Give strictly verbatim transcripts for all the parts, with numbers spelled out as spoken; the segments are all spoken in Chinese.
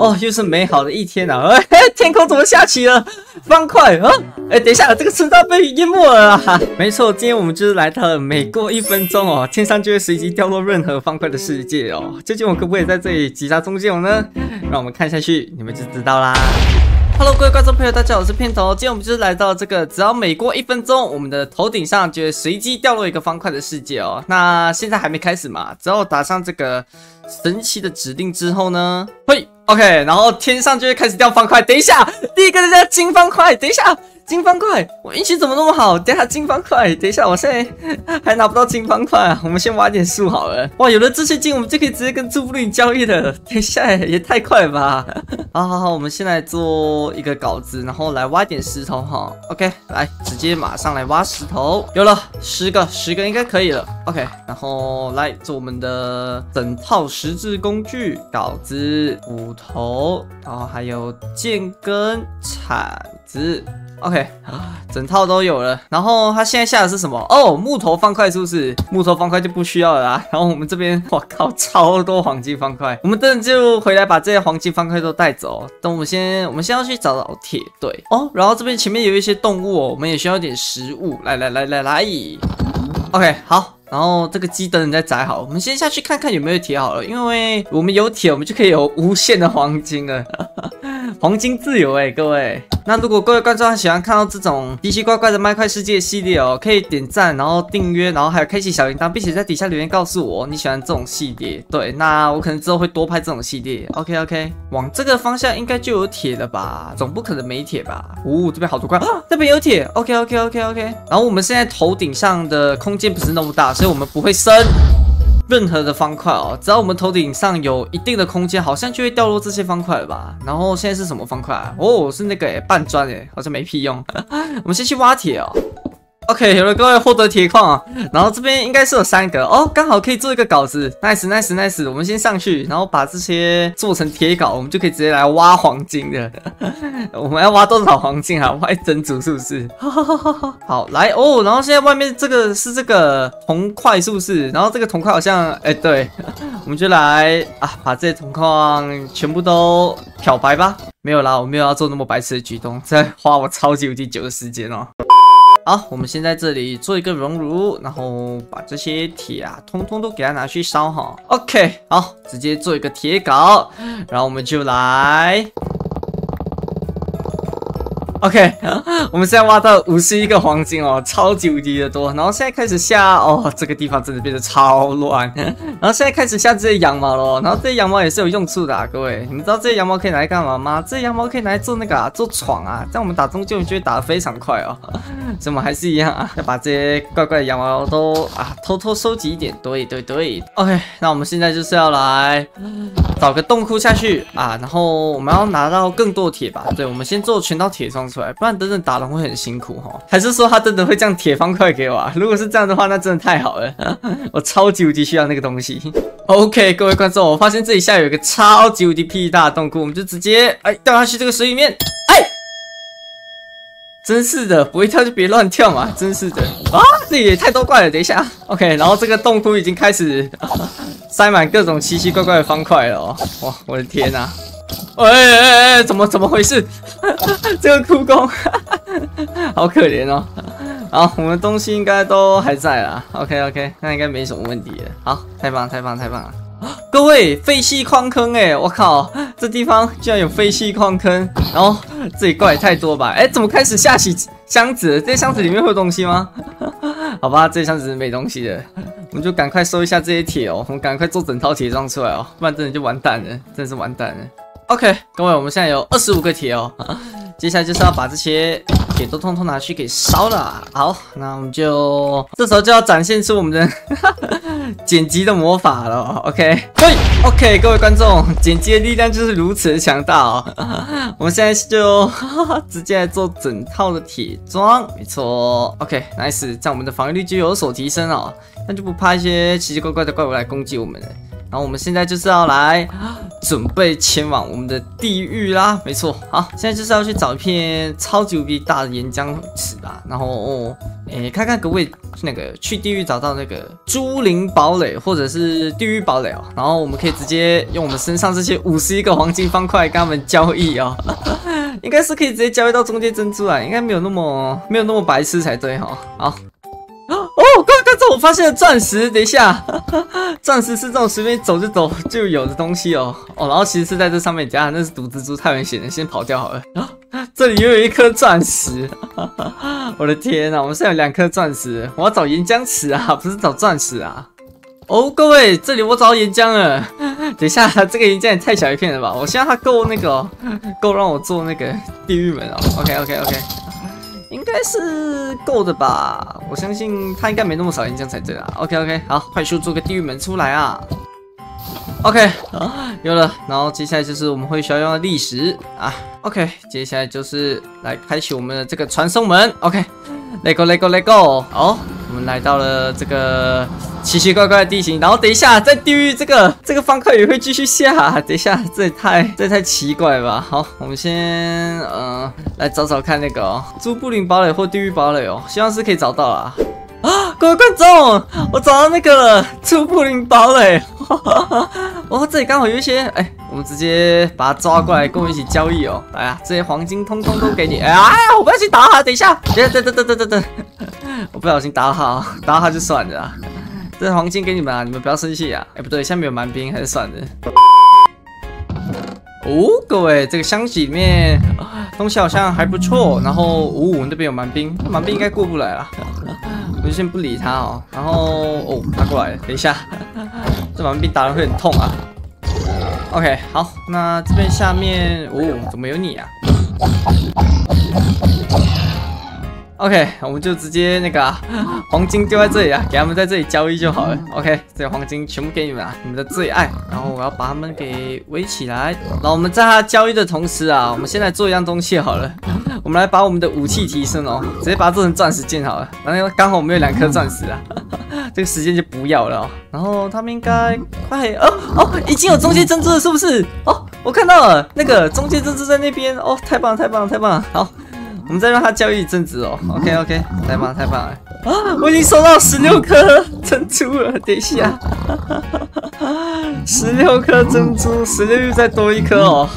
哦，又是美好的一天啊！哎，天空怎么下起了方块啊？哎，等一下，这个村庄被淹没了啊！没错，今天我们就是来到了每过一分钟哦，天上就会随机掉落任何方块的世界哦。究竟我可不可以在这里击杀终结者呢？让我们看下去，你们就知道啦。Hello， 各位观众朋友，大家好，我是片头。今天我们就是来到这个，只要每过一分钟，我们的头顶上就会随机掉落一个方块的世界哦。那现在还没开始嘛？只要打上这个神奇的指令之后呢，嘿 ，OK， 然后天上就会开始掉方块。等一下，第一个是金方块。等一下。金方块，我运气怎么那么好？等一下金方块，等一下，我现在还拿不到金方块啊！我们先挖点树好了。哇，有了这些金，我们就可以直接跟祝福林交易了。等一下，也太快了吧！好好好，我们先来做一个稿子，然后来挖点石头哈。OK， 来，直接马上来挖石头。有了十个，十个应该可以了。OK， 然后来做我们的整套石质工具：稿子、斧头，然后还有剑跟铲子。OK， 整套都有了。然后他现在下的是什么？哦，木头方块是不是？木头方块就不需要了啦。然后我们这边，我靠，超多黄金方块。我们等等就回来把这些黄金方块都带走。等我们先，我们先要去找找铁队哦。然后这边前面有一些动物哦，我们也需要一点食物。来来来来来 ，OK， 好。然后这个鸡等你再宰好，我们先下去看看有没有铁好了，因为我们有铁，我们就可以有无限的黄金了，黄金自由哎，各位。那如果各位观众喜欢看到这种奇奇怪怪的麦块世界系列哦，可以点赞，然后订阅，然后还有开启小铃铛，并且在底下留言告诉我你喜欢这种系列。对，那我可能之后会多拍这种系列。OK OK， 往这个方向应该就有铁了吧？总不可能没铁吧？哦，这边好多块，啊，这边有铁。OK OK OK OK。然后我们现在头顶上的空间不是那么大。所以我们不会生任何的方块哦，只要我们头顶上有一定的空间，好像就会掉落这些方块了吧。然后现在是什么方块啊？哦，是那个诶，半砖诶，好像没屁用。我们先去挖铁哦。OK， 有了，各位获得铁矿啊，然后这边应该是有三个哦，刚好可以做一个稿子 ，nice nice nice， 我们先上去，然后把这些做成铁稿，我们就可以直接来挖黄金的。我们要挖多少黄金啊？挖一整组是不是？好，来哦，然后现在外面这个是这个铜块是不是？然后这个铜块好像，哎，对，我们就来啊，把这些铜矿全部都漂白吧。没有啦，我没有要做那么白痴的举动，再花我超级无敌久的时间哦。好，我们先在这里做一个熔炉，然后把这些铁啊，通通都给它拿去烧哈。OK， 好，直接做一个铁镐，然后我们就来。OK， 我们现在挖到五十一个黄金哦，超级无敌的多。然后现在开始下哦，这个地方真的变得超乱。然后现在开始下这些羊毛咯，然后这些羊毛也是有用处的啊，各位，你们知道这些羊毛可以拿来干嘛吗？这些羊毛可以拿来做那个啊，做床啊，这样我们打终究就会打得非常快哦。所以我们还是一样啊，要把这些怪怪的羊毛都啊偷偷收集一点。对对对 ，OK， 那我们现在就是要来找个洞窟下去啊，然后我们要拿到更多的铁吧。对，我们先做全套铁装出来，不然等等打人会很辛苦哈。还是说他真的会降铁方块给我啊？如果是这样的话，那真的太好了，我超级无敌需要那个东西。OK， 各位观众，我发现这里下有一个超级无敌屁大的洞窟，我们就直接哎掉下去这个水里面，哎。真是的，不会跳就别乱跳嘛！真是的啊，这也太多怪了。等一下 ，OK， 然后这个洞窟已经开始塞满各种奇奇怪怪的方块了哦！哇，我的天哪！哎哎哎，怎么怎么回事？这个窟窿好可怜哦。好，我们东西应该都还在啦。OK OK， 那应该没什么问题了。好，太棒太棒太棒了！各位，废弃矿坑哎，我靠，这地方居然有废弃矿坑，然后这里怪也太多吧？哎，怎么开始下起箱子了？这些箱子里面会有东西吗？好吧，这些箱子是没东西的，我们就赶快收一下这些铁哦，我们赶快做整套铁装出来哦，不然真的就完蛋了，真的是完蛋了。OK， 各位，我们现在有二十五个铁哦，接下来就是要把这些铁都通通拿去给烧了。好，那我们就这时候就要展现出我们的剪辑的魔法了。OK， 对 ，OK， 各位观众，剪辑的力量就是如此的强大哦。我们现在就直接来做整套的铁装，没错。OK，nice， 这样我们的防御力就有所提升哦，那就不怕一些奇奇怪怪的怪物来攻击我们了。然后我们现在就是要来准备前往我们的地狱啦，没错。好，现在就是要去找一片超级无敌大的岩浆池吧。然后，哦，诶，看看各位那个去地狱找到那个朱灵堡垒或者是地狱堡垒哦，然后我们可以直接用我们身上这些五十一个黄金方块跟他们交易哦，应该是可以直接交易到中间珍珠啊，应该没有那么没有那么白痴才对哈、哦。好。哦，刚刚这我发现了钻石，等一下，钻石是这种随便走就走就有的东西哦。哦，然后其实是在这上面，等一下那是毒蜘蛛，太危险了，先跑掉好了。啊，这里又有一颗钻石，我的天啊，我们现在有两颗钻石，我要找岩浆石啊，不是找钻石啊。哦，各位，这里我找到岩浆了。等一下，这个岩浆也太小一片了吧？我希望它够那个、哦，够让我做那个地狱门哦。OK OK OK。应该是够的吧，我相信他应该没那么少岩浆才对啦。OK OK， 好，快速做个地狱门出来啊。OK， 有了，然后接下来就是我们会需要用的历史啊。OK， 接下来就是来开启我们的这个传送门。OK，Let go Let go Let go。好，我们来到了这个奇奇怪怪的地形，然后等一下在地狱这个这个方块也会继续下。等一下，这也太这也太奇怪了吧？好，我们先呃来找找看那个哦，朱布林堡垒或地狱堡垒哦，希望是可以找到啦。啊，各位观众，我找到那个了，朱布林堡垒。哦，这里刚好有一些，哎、欸，我们直接把它抓过来，跟我们一起交易哦。来啊，这些黄金通通都给你。哎呀，我不小心打他，等一下，等等等等等等等，我不小心打他，打他就算了啊。这黄金给你们啊，你们不要生气啊。哎、欸，不对，下面有蛮兵，还是算了。哦，各位，这个箱子里面东西好像还不错。然后，哦，那边有蛮兵，蛮兵应该过不来了。我就先不理他哦。然后，哦，他过来了，等一下，这蛮兵打人会很痛啊。OK， 好，那这边下面，哦，怎么有你啊 ？OK， 我们就直接那个、啊、黄金丢在这里啊，给他们在这里交易就好了。OK， 这个黄金全部给你们啊，你们的最爱。然后我要把他们给围起来。然后我们在他交易的同时啊，我们先来做一样东西好了。我们来把我们的武器提升哦，直接把它做成钻石剑好了。然后刚好我们有两颗钻石啊，这个时间就不要了哦。然后他们应该快哦哦，已经有中间珍珠了，是不是？哦，我看到了，那个中间珍珠在那边哦，太棒了太棒了太棒了！好。我们再让他交易一阵子哦 ，OK OK， 太棒太棒了啊！我已经收到十六颗珍珠了，等一下，十六颗珍珠，十六又再多一颗哦，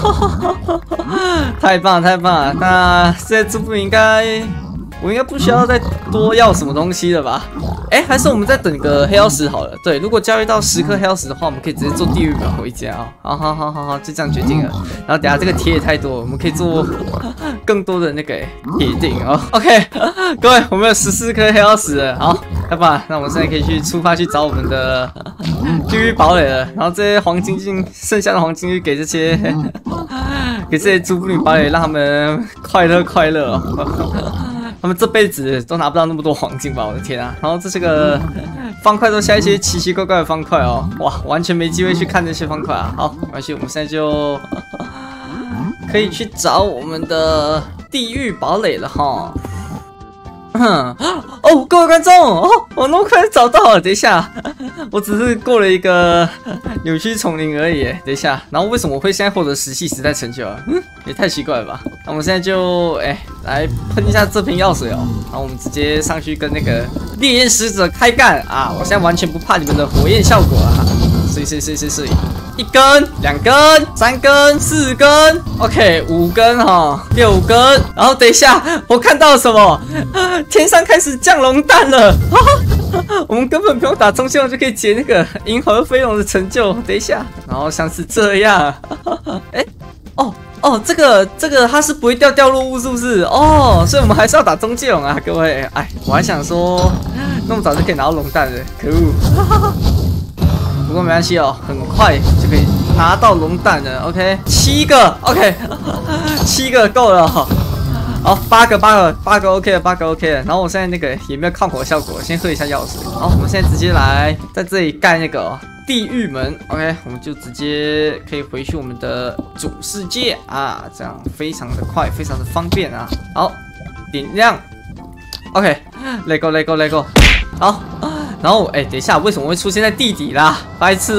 太棒太棒了！那现在这部应该，我应该不需要再多要什么东西了吧？哎，还是我们再等个黑曜石好了。对，如果交易到十颗黑曜石的话，我们可以直接做地狱门回家哦。好好好好好，就这样决定了。然后等下这个铁也太多，我们可以做更多的那个铁锭哦。OK， 各位，我们有十四颗黑曜石了。好，来吧，那我们现在可以去出发去找我们的地狱堡垒了。然后这些黄金金，剩下的黄金就给这些给这些朱布林堡垒，让他们快乐快乐哦。他们这辈子都拿不到那么多黄金吧！我的天啊！然后这些个方块都下一些奇奇怪怪的方块哦，哇，完全没机会去看这些方块啊！好，没关系，我们现在就可以去找我们的地狱堡垒了哈。哦，各位观众，哦，我那么快找到了，等一下，我只是过了一个扭曲丛林而已，等一下，然后为什么我会现在获得石器时代成就啊？嗯，也太奇怪了吧？那我们现在就哎来喷一下这瓶药水哦，然后我们直接上去跟那个烈焰使者开干啊！我现在完全不怕你们的火焰效果了，所以所以所以所以一根、两根、三根、四根 ，OK， 五根哈、哦，六根，然后等一下，我看到了什么？天上开始降龙蛋了！我们根本不用打中线就可以解那个银河飞龙的成就。等一下，然后像是这样，哎，哦哦，这个这个它是不会掉掉落物，是不是？哦，所以我们还是要打中介龙啊，各位。哎，我还想说，那么早就可以拿到龙蛋了，可恶！不过没关系哦，很快就可以拿到龙蛋了。OK， 七个 ，OK， 七个够了、哦。好，八个，八个，八个 OK 了，八个 OK 了。然后我现在那个也没有抗火效果，先喝一下药水。好，我们现在直接来在这里盖那个、哦、地狱门。OK， 我们就直接可以回去我们的主世界啊，这样非常的快，非常的方便啊。好，点亮。OK，Let go，Let go，Let go。好，然后哎，等一下，为什么会出现在地底啦？白痴哦！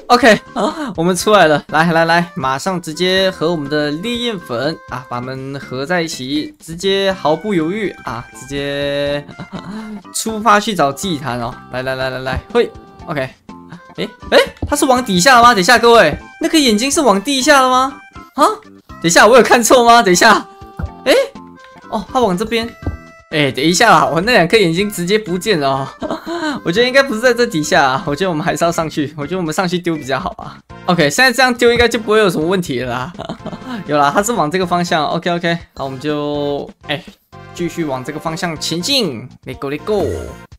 OK， 我们出来了，来来来，马上直接和我们的烈焰粉啊，把它们合在一起，直接毫不犹豫啊，直接出发去找祭坛哦。来来来来来，会 OK。哎哎，它是往底下了吗？等一下，各位，那个眼睛是往地下了吗？啊，等一下，我有看错吗？等一下，哎，哦，它往这边。哎，等一下啦，我那两颗眼睛直接不见了哦。我觉得应该不是在这底下啊，我觉得我们还是要上去。我觉得我们上去丢比较好啊。OK， 现在这样丢应该就不会有什么问题了啦。有啦，它是往这个方向。OK OK， 好，我们就哎继续往这个方向前进。Let go Let go。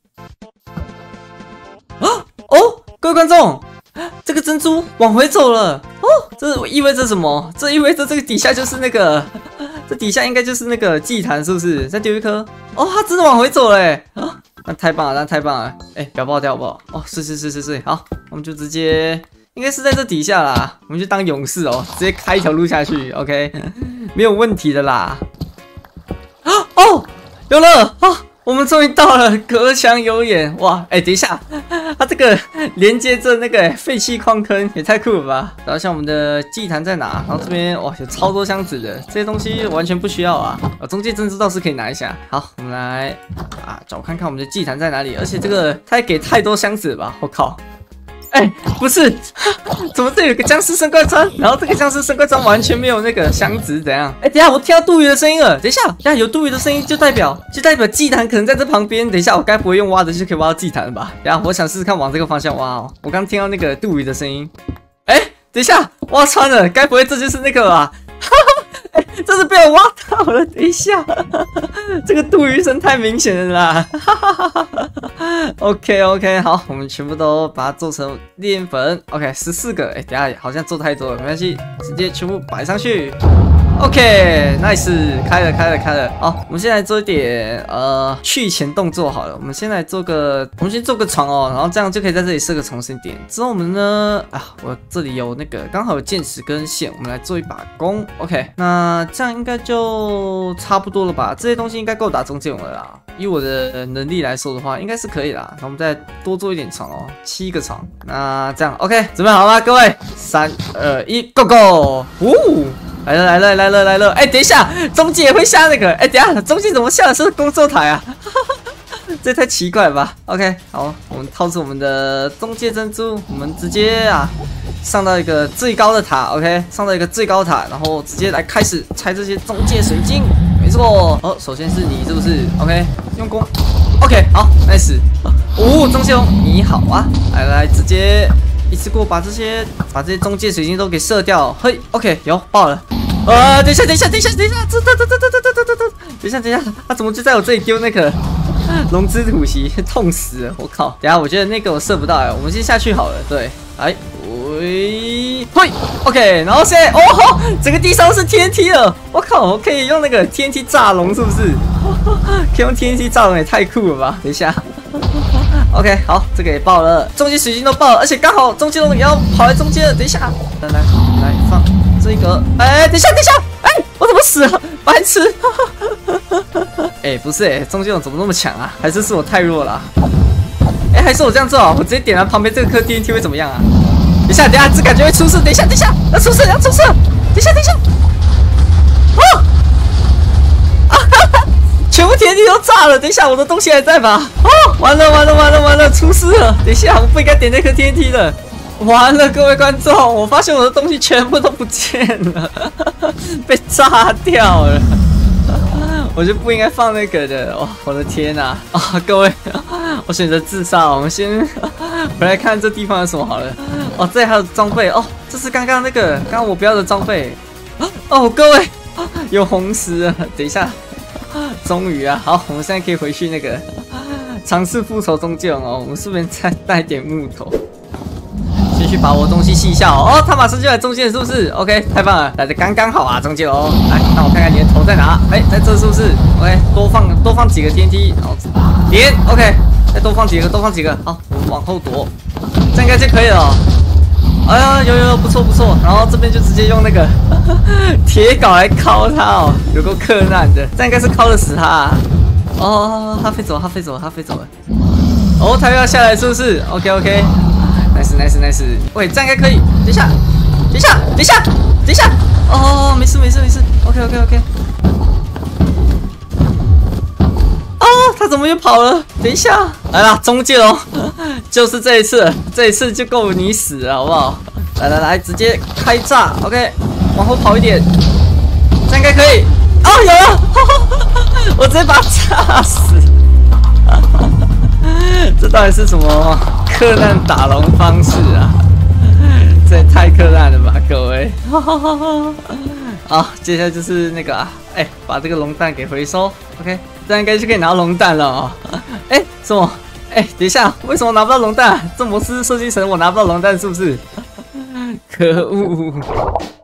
啊哦，各位观众，这个珍珠往回走了哦，这意味着什么？这意味着这个底下就是那个。这底下应该就是那个祭坛，是不是？再丢一颗哦，它真的往回走嘞！啊，那太棒了，那太棒了！哎，不要爆掉好不好？哦，是是是是是，好，我们就直接应该是在这底下啦，我们就当勇士哦，直接开一条路下去 ，OK， 没有问题的啦。啊哦，有了啊！我们终于到了，隔墙有眼哇！哎，等一下，它这个连接着那个废弃矿坑也太酷了吧！然后像我们的祭坛在哪？然后这边哇有超多箱子的，这些东西完全不需要啊！啊，中介珍珠倒是可以拿一下。好，我们来啊找看看我们的祭坛在哪里。而且这个他也给太多箱子了吧！我靠！哎，不是，怎么这有个僵尸生怪砖？然后这个僵尸生怪砖完全没有那个箱子，怎样？哎，等一下我听到杜鱼的声音了。等一下，等一下有杜鱼的声音就代表就代表祭坛可能在这旁边。等一下，我该不会用挖的就可以挖到祭坛了吧？等一下，我想试试看往这个方向挖哦。我刚听到那个杜鱼的声音。哎，等一下，挖穿了，该不会这就是那个吧？哎，这是被我挖到了。等一下，这个杜鱼声太明显了啦。OK OK， 好，我们全部都把它做成烈焰粉。OK， 十四个，哎，等一下好像做太多了，没关系，直接全部摆上去。OK，nice， 开了开了开了。好，我们现在做一点呃去钱动作好了。我们先来做个，我们先做个床哦，然后这样就可以在这里设个重生点。之后我们呢，啊，我这里有那个刚好有剑齿跟线，我们来做一把弓。OK， 那这样应该就差不多了吧？这些东西应该够打中剑了啦。以我的能力来说的话，应该是可以啦。那我们再多做一点床哦，七个床。那这样 OK， 准备好了吗，各位？三二一 ，Go Go！ 呜！来了来了来了来了！哎，等一下，中介也会下那个？哎，等一下，中介怎么下的是工作台啊？这太奇怪了吧 ？OK， 好，我们套出我们的中介珍珠，我们直接啊上到一个最高的塔 ，OK， 上到一个最高塔，然后直接来开始拆这些中介水晶。没错，哦，首先是你是不是 ？OK， 用弓 ，OK， 好 ，nice。哦，中介龙你好啊，来来，直接一次过把这些把这些中介水晶都给射掉。嘿 ，OK， 有爆了。呃，等一下，等一下，等一下，等一下，这这这这这这这这这，等一下，等一下，他怎么就在我这里丢那个龙之吐息，痛死了！我靠，等一下，我觉得那个我射不到哎，我们先下去好了。对，来，喂，嘿 ，OK， 然后现在，哦吼，整个地上是 T N T 了，我靠，我可以用那个 T N T 炸龙，是不是？可以用 T N T 炸龙也太酷了吧！等一下 ，OK， 好，这个也爆了，中间水晶都爆了，而且刚好中间龙也要跑来中间了，等一下，来来来放。这个，哎，等一下，等一下，哎，我怎么死了？白痴！哎，不是，哎，中间龙怎么那么强啊？还是是我太弱了、啊？哎，还是我这样做啊？我直接点了旁边这个颗 T N T 会怎么样啊？等一下，等一下，这感觉会出事！等一下，等一下，要出事，要出事！等一下，等一下，哦，啊哈哈，全部 T N T 都炸了！等一下，我的东西还在吧？哦，完了，完了，完了，完了，出事了！等一下，我不应该点那颗 T N T 的。完了，各位观众，我发现我的东西全部都不见了，被炸掉了。我就不应该放那个的，哦，我的天哪！啊，各位，我选择自杀。我们先回来看这地方有什么好了。哦，这里还有装备哦，这是刚刚那个刚刚我不要的装备。哦，各位，有红石了。等一下，终于啊，好，我们现在可以回去那个尝试复仇中介哦。我们顺便再带点木头。先去把我的东西细下哦，哦，他马上就来中间是不是 ？OK， 太棒了，来的刚刚好啊，中间哦，来，让我看看你的头在哪？哎，在这是不是 ？OK， 多放多放几个 T N T， 然后连 OK， 再多放几个，多放几个，好，我们往后躲，这样应该就可以了、哦。哎呀，有有不错不错，然后这边就直接用那个铁镐来敲他哦，有够克难的，这样应该是敲得死他、啊。哦，他飞走，他飞走，他飞走了。哦，他又要下来是不是 ？OK OK。 ，nice nice nice， 喂，这样应该可以。等一下，等一下，等一下，等一下。哦，没事没事没事。OK OK OK。哦，他怎么又跑了？等一下，来啦，中介哦，就是这一次，这一次就够你死了，好不好？来来来，直接开炸 ，OK， 往后跑一点，这样应该可以。哦，有了，我直接把他炸死。这到底是什么克难打龙方式啊？这也太克难了吧，各位！好，接下来就是那个啊，哎、欸，把这个龙蛋给回收 ，OK， 这样应该就可以拿到龙蛋了哦。哎、欸，什么？哎、欸，等一下，为什么拿不到龙蛋？这模式设计成我拿不到龙蛋，是不是？可恶！